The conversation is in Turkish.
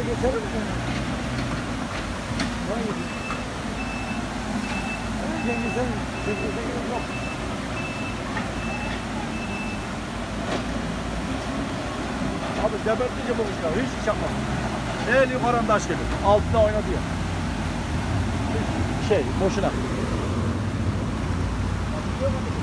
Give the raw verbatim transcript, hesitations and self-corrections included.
geçelim mi? Cengiz'in Cengiz'in yok. Abi gebertici bu kuşlar. Hiç iş yapmaz. El yukarıdan taş gelir. Altına oynadı ya. Şey boşuna.